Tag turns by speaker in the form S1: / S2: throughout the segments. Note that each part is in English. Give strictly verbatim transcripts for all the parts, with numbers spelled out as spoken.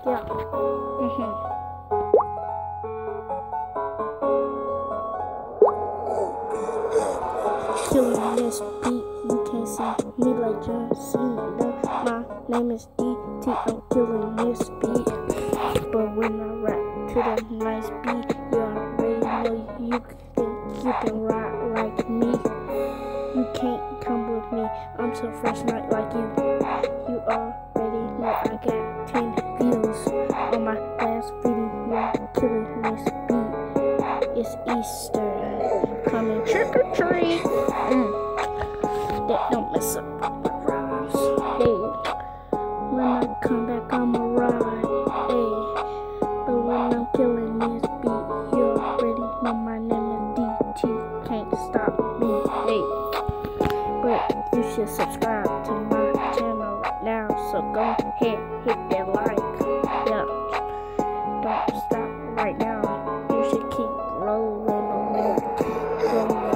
S1: Yeah. Mm-hmm. Killing this beat, you can't see me like John Cena. My name is D T, I'm killing this beat. But when I rap to the nice beat, you already know you can, you can rap like me. You can't come with me, I'm so fresh, not like you. You already know I got ten views on my last video, killing this beat. It's Easter, coming trick or treat. Mm. That don't mess up my rhymes. Hey, when I come back, I'ma ride. Hey, but when I'm killing this beat, you already know my name is D T. Can't stop me. Hey, but you should subscribe to my channel right now. So go ahead, hit that like. Yeah, don't stop right now. You should keep rolling, rolling, rolling.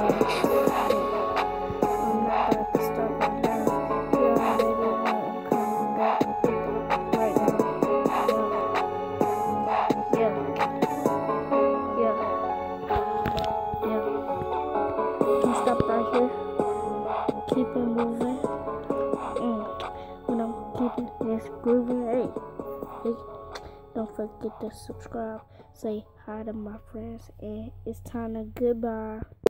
S1: Stop right here. Keep it moving. Mm. When I'm keeping this grooving, hey, hey, don't forget to subscribe. Say hi to my friends, and it's time to goodbye.